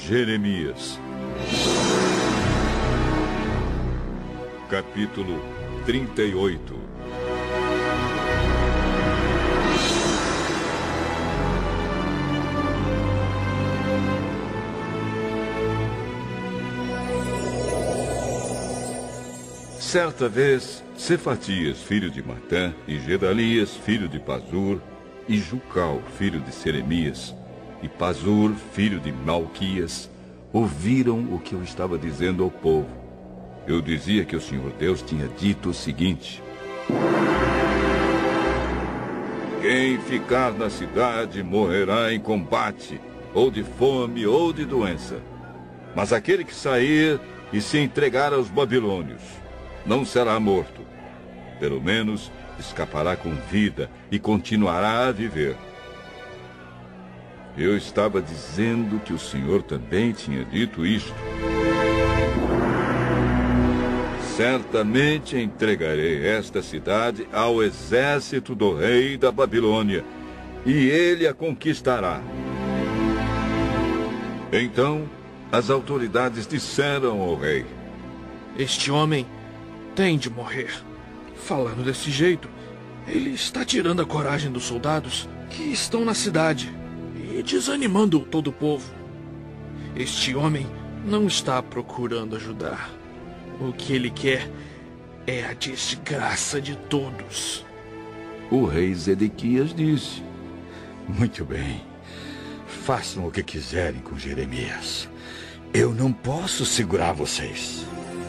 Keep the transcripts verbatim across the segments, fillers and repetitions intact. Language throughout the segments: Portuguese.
Jeremias. Capítulo trinta e oito. Certa vez, Cefatias, filho de Matã, e Gedalias, filho de Pazur, e Jucal, filho de Seremias, e Pazur, filho de Malquias, ouviram o que eu estava dizendo ao povo. Eu dizia que o Senhor Deus tinha dito o seguinte: quem ficar na cidade morrerá em combate, ou de fome, ou de doença. Mas aquele que sair e se entregar aos babilônios não será morto. Pelo menos escapará com vida e continuará a viver. Eu estava dizendo que o Senhor também tinha dito isto. Certamente entregarei esta cidade ao exército do rei da Babilônia, e ele a conquistará. Então, as autoridades disseram ao rei: este homem tem de morrer. Falando desse jeito, ele está tirando a coragem dos soldados que estão na cidade e desanimando todo o povo. Este homem não está procurando ajudar. O que ele quer é a desgraça de todos. O rei Zedequias disse: muito bem, façam o que quiserem com Jeremias. Eu não posso segurar vocês.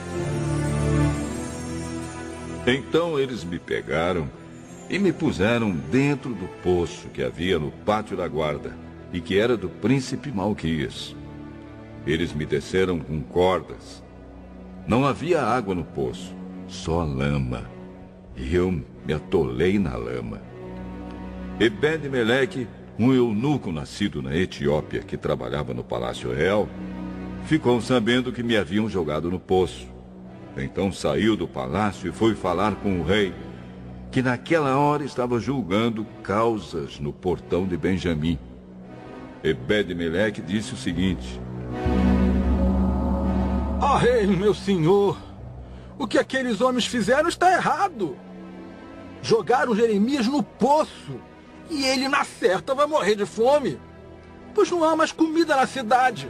Então eles me pegaram e me puseram dentro do poço que havia no pátio da guarda e que era do príncipe Malquias. Eles me desceram com cordas. Não havia água no poço, só lama. E eu me atolei na lama. Ebed-Meleque, um eunuco nascido na Etiópia que trabalhava no Palácio Real, ficou sabendo que me haviam jogado no poço. Então saiu do palácio e foi falar com o rei, que naquela hora estava julgando causas no portão de Benjamim. Ebed-Meleque disse o seguinte: ó rei, meu senhor, o que aqueles homens fizeram está errado. Jogaram Jeremias no poço, e ele na certa vai morrer de fome, pois não há mais comida na cidade.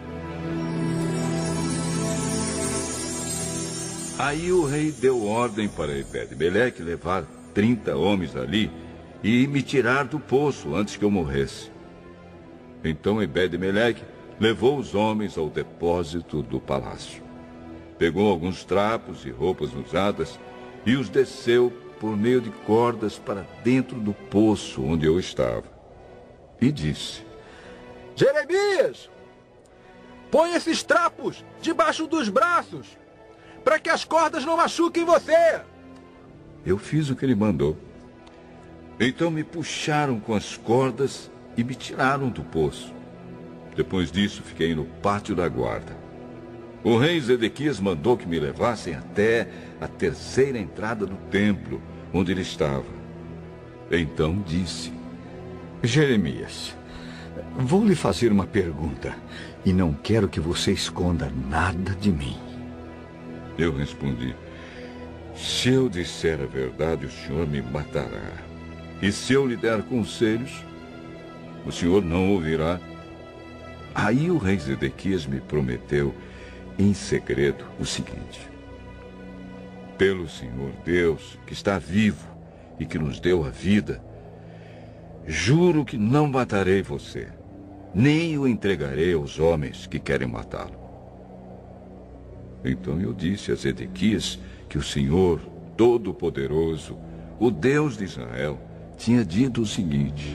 Aí o rei deu ordem para Ebed-Meleque levar trinta homens ali e me tirar do poço antes que eu morresse. Então Ebed-Meleque levou os homens ao depósito do palácio. Pegou alguns trapos e roupas usadas e os desceu por meio de cordas para dentro do poço onde eu estava. E disse: Jeremias, põe esses trapos debaixo dos braços, para que as cordas não machuquem você. Eu fiz o que ele mandou. Então me puxaram com as cordas e me tiraram do poço. Depois disso, fiquei no pátio da guarda. O rei Zedequias mandou que me levassem até a terceira entrada do templo, onde ele estava. Então disse: Jeremias, vou lhe fazer uma pergunta, e não quero que você esconda nada de mim. Eu respondi: se eu disser a verdade, o senhor me matará. E se eu lhe der conselhos, o senhor não ouvirá. Aí o rei Zedequias me prometeu em segredo o seguinte: pelo Senhor Deus, que está vivo e que nos deu a vida, juro que não matarei você, nem o entregarei aos homens que querem matá-lo. Então eu disse a Zedequias que o Senhor Todo-Poderoso, o Deus de Israel, tinha dito o seguinte: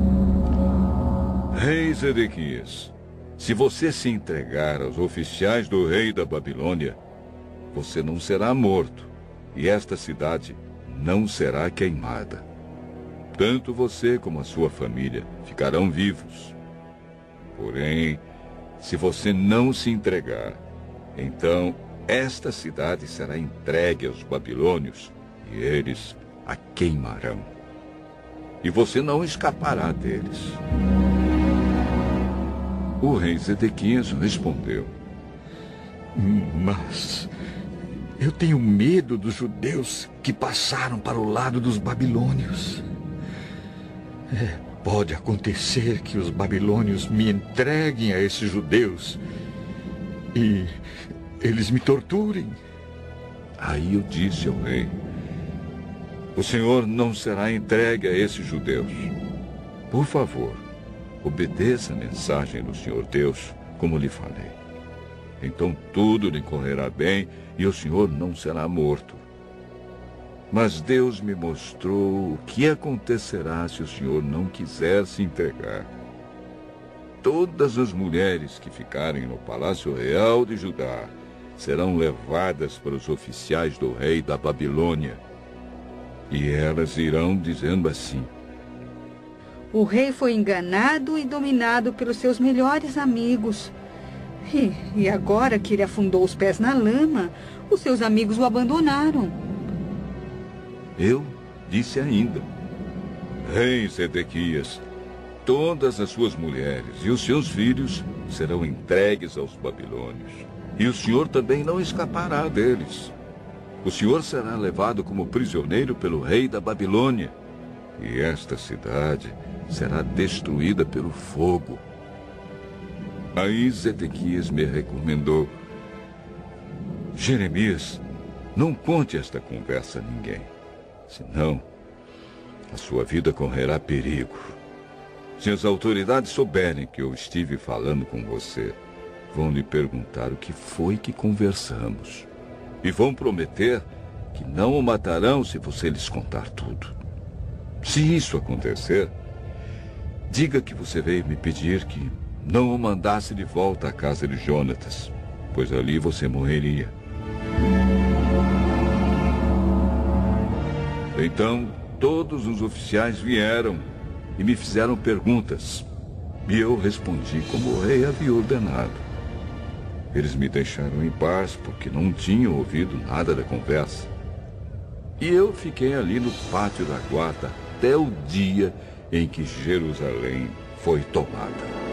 Rei Zedequias, se você se entregar aos oficiais do rei da Babilônia, você não será morto, e esta cidade não será queimada. Tanto você como a sua família ficarão vivos. Porém, se você não se entregar, então esta cidade será entregue aos babilônios, e eles a queimarão. E você não escapará deles. O rei Zedequias respondeu: Mas eu tenho medo dos judeus que passaram para o lado dos babilônios. É, pode acontecer que os babilônios me entreguem a esses judeus e eles me torturem. Aí eu disse ao rei: o senhor não será entregue a esses judeus. Por favor, obedeça a mensagem do Senhor Deus, como lhe falei. Então tudo lhe correrá bem e o senhor não será morto. Mas Deus me mostrou o que acontecerá se o senhor não quiser se entregar. Todas as mulheres que ficarem no Palácio Real de Judá serão levadas para os oficiais do rei da Babilônia. E elas irão dizendo assim: o rei foi enganado e dominado pelos seus melhores amigos. E, e agora que ele afundou os pés na lama, os seus amigos o abandonaram. Eu disse ainda: Rei Zedequias, todas as suas mulheres e os seus filhos serão entregues aos babilônios. E o senhor também não escapará deles. O senhor será levado como prisioneiro pelo rei da Babilônia. E esta cidade será destruída pelo fogo. Aí Zedequias me recomendou: Jeremias, não conte esta conversa a ninguém, senão a sua vida correrá perigo. Se as autoridades souberem que eu estive falando com você, vão lhe perguntar o que foi que conversamos. E vão prometer que não o matarão se você lhes contar tudo. Se isso acontecer, diga que você veio me pedir que não o mandasse de volta à casa de Jonatas, pois ali você morreria. Então, todos os oficiais vieram e me fizeram perguntas, e eu respondi como o rei havia ordenado. Eles me deixaram em paz porque não tinham ouvido nada da conversa. E eu fiquei ali no pátio da guarda até o dia em que Jerusalém foi tomada.